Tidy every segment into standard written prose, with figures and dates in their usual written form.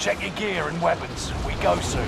Check your gear and weapons. We go soon.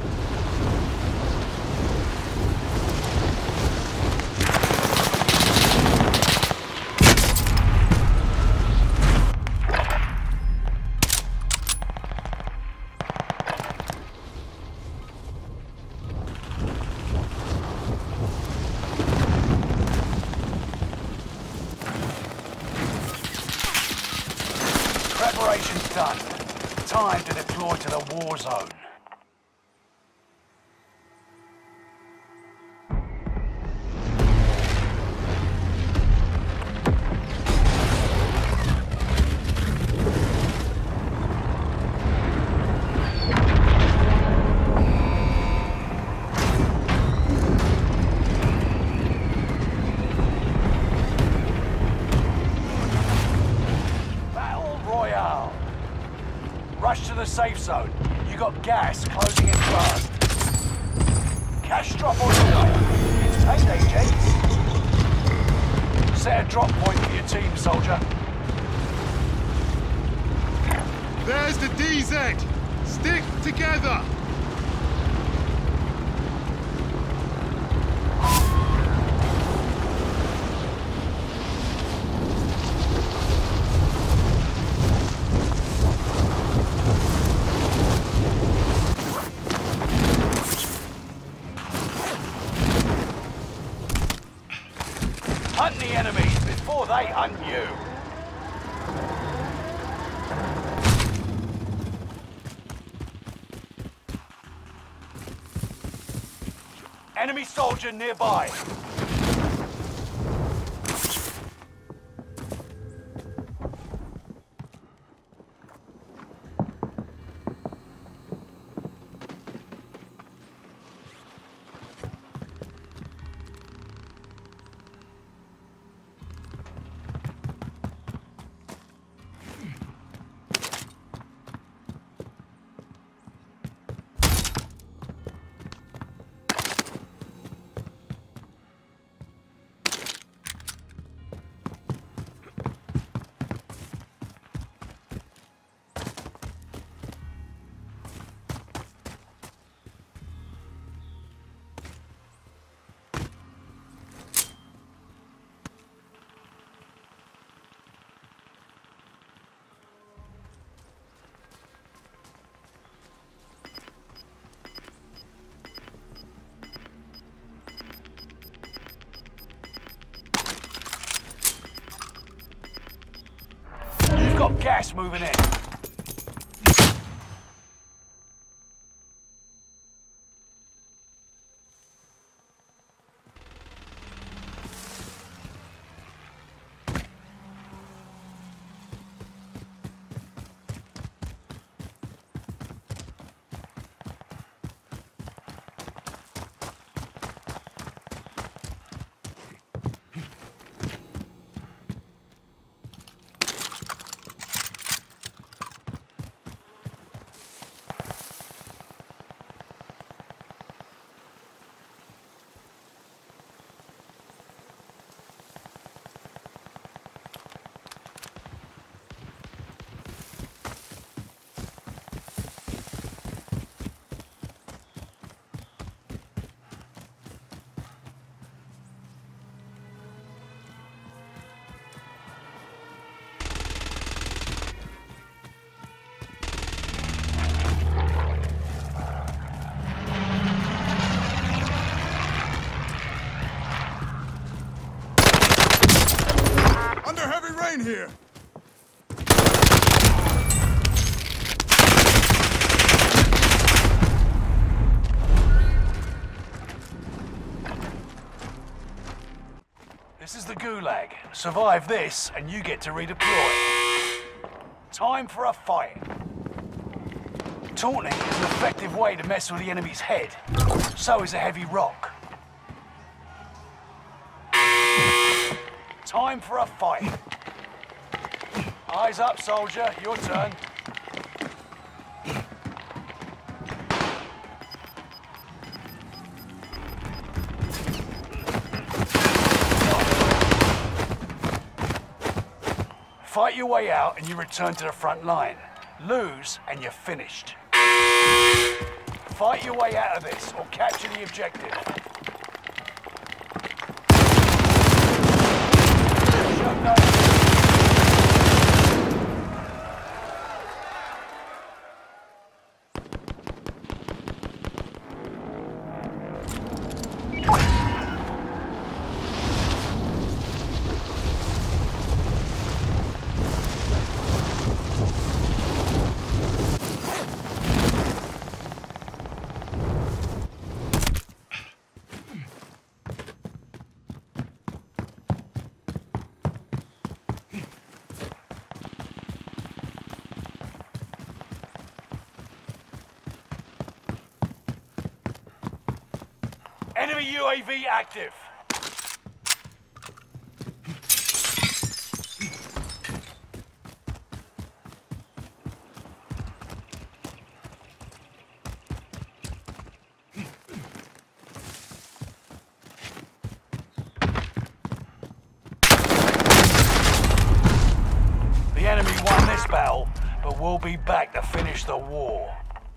Preparation's done. Time to deploy to the war zone. Rush to the safe zone. You got gas closing in fast. Cash drop on the way. It's payday, gents. Set a drop point for your team, soldier. There's the DZ! Stick together! Hunt the enemies before they hunt you. Enemy soldier nearby. Got gas moving in. Here. This is the Gulag. Survive this, and you get to redeploy. Time for a fight. Taunting is an effective way to mess with the enemy's head. So is a heavy rock. Time for a fight. Eyes up, soldier. Your turn. Fight your way out and you return to the front line. Lose and you're finished. Fight your way out of this or capture the objective. Show no Enemy UAV active. The enemy won this battle, but we'll be back to finish the war.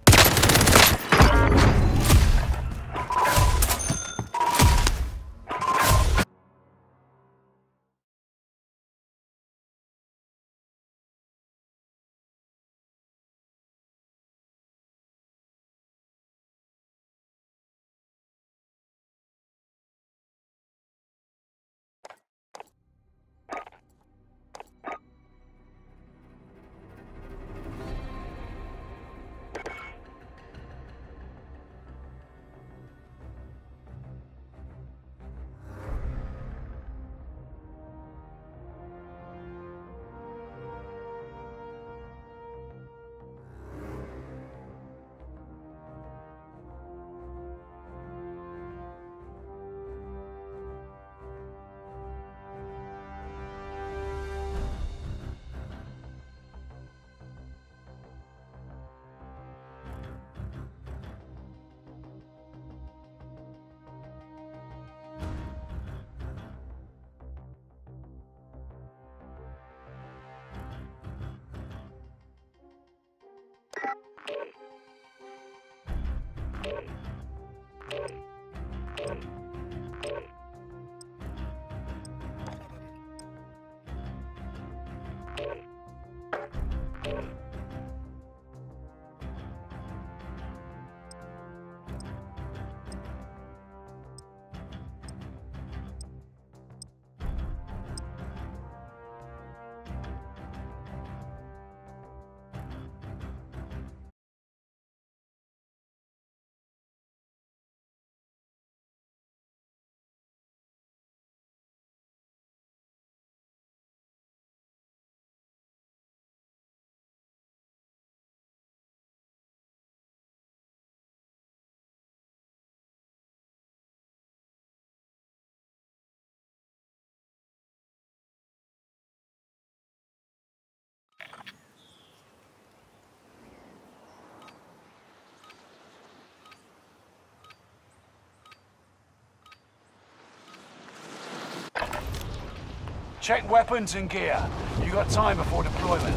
Check weapons and gear. You got time before deployment.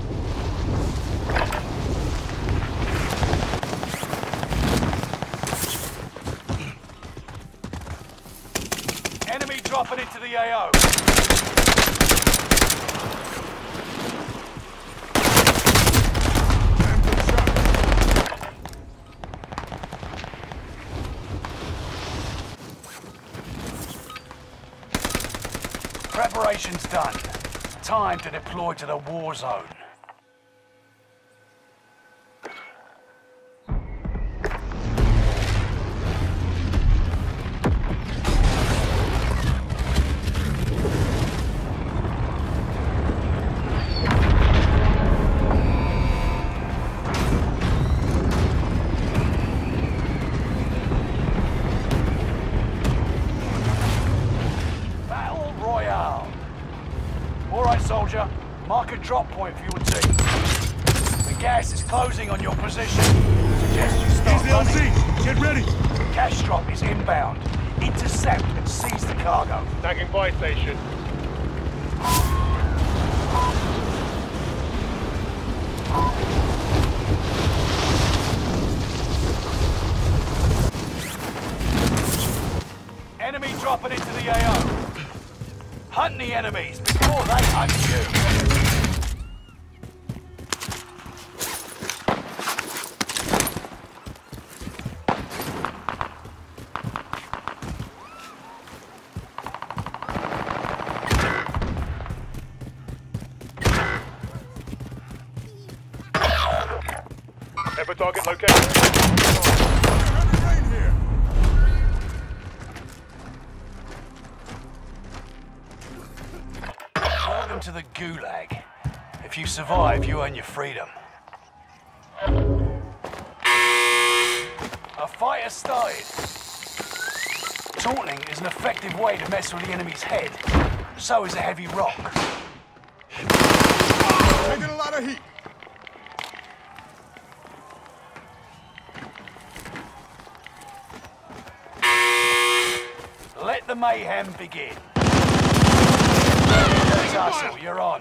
Enemy dropping into the AO. Preparation's done. Time to deploy to the war zone. Soldier, mark a drop point for your team. The gas is closing on your position. Suggest you start running. LZ, get ready. Cash drop is inbound. Intercept and seize the cargo. Tagging buy station. Enemy dropping into the AO. Hunt the enemies before they hunt you. Ever target location? Welcome to the Gulag. If you survive, you earn your freedom. A fight has started. Taunting is an effective way to mess with the enemy's head. So is a heavy rock. Taking a lot of heat. Let the mayhem begin. Tussle, you're on.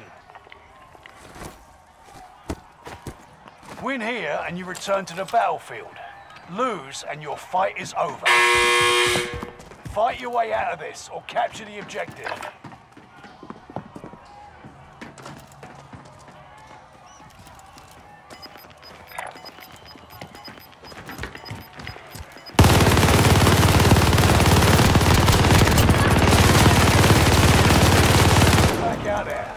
Win here and you return to the battlefield. Lose and your fight is over. Fight your way out of this or capture the objective. Back out there.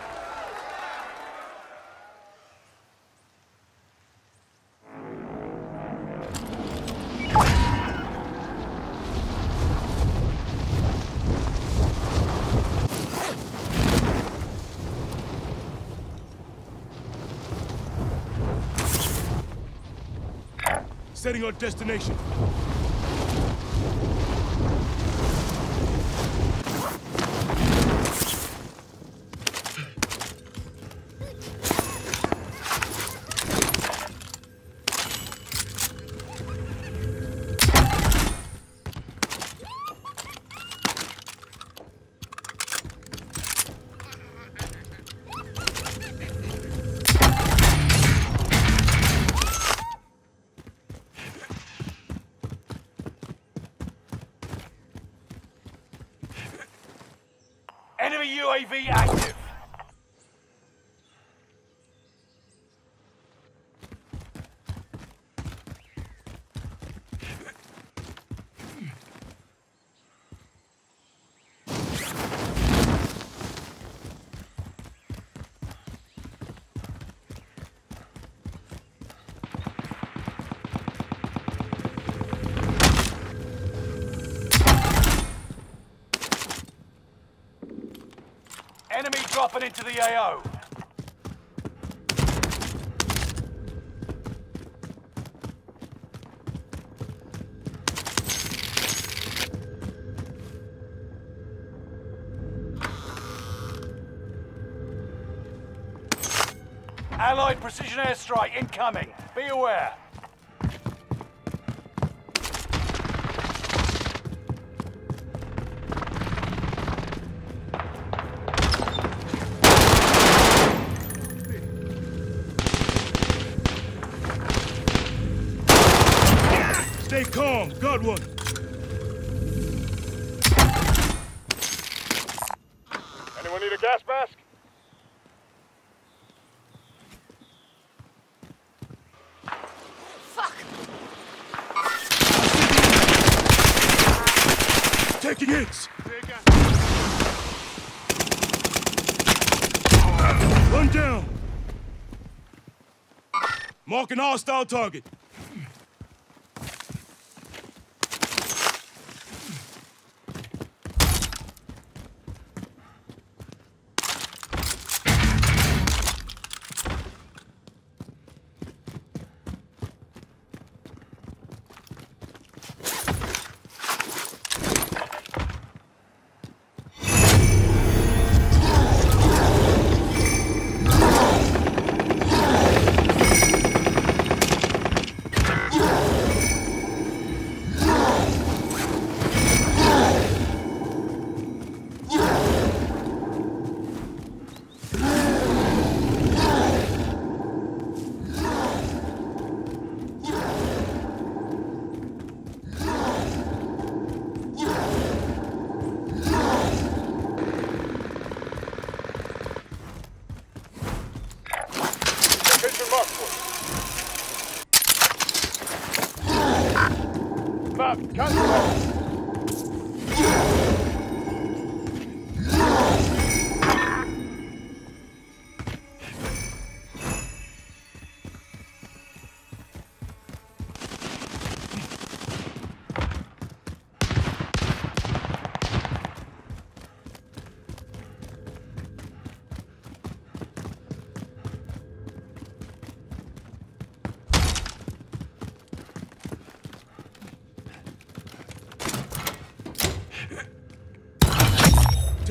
Setting our destination. Enemy UAV active. Enemy dropping into the AO. Allied precision airstrike incoming. Be aware. Stay calm. Got one. Anyone need a gas mask? Taking hits. One down. Marking hostile target.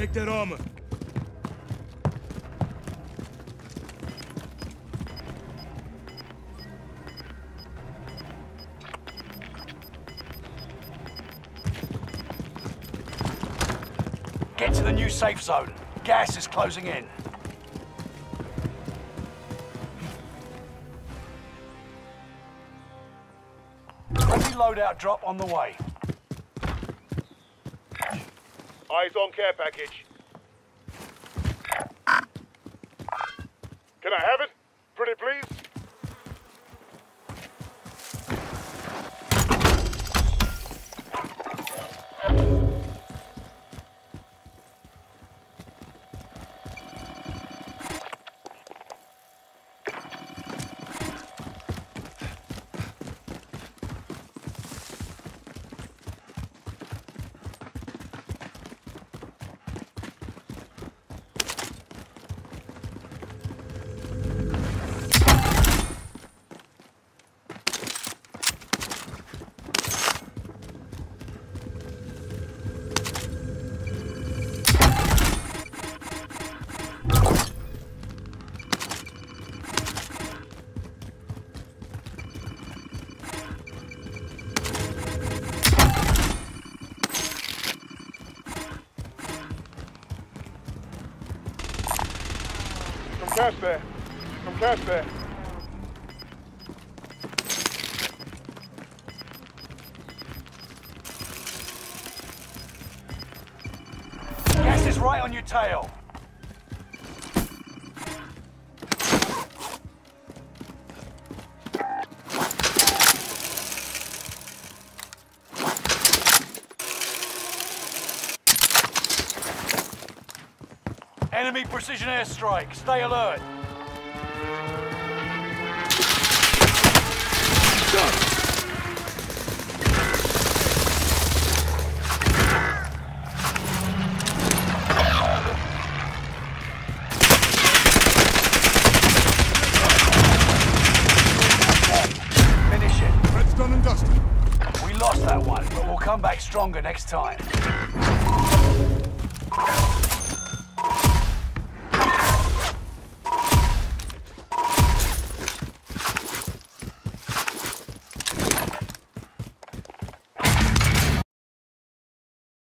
take that armor. Get to the new safe zone. Gas is closing in. Friendly loadout drop on the way. Eyes on care package. Can I have it? Pretty please? Cash there. Some cash there. Gas is right on your tail. Enemy precision airstrike. Stay alert. Finish it. Red's done and dusted. We lost that one, but we'll come back stronger next time.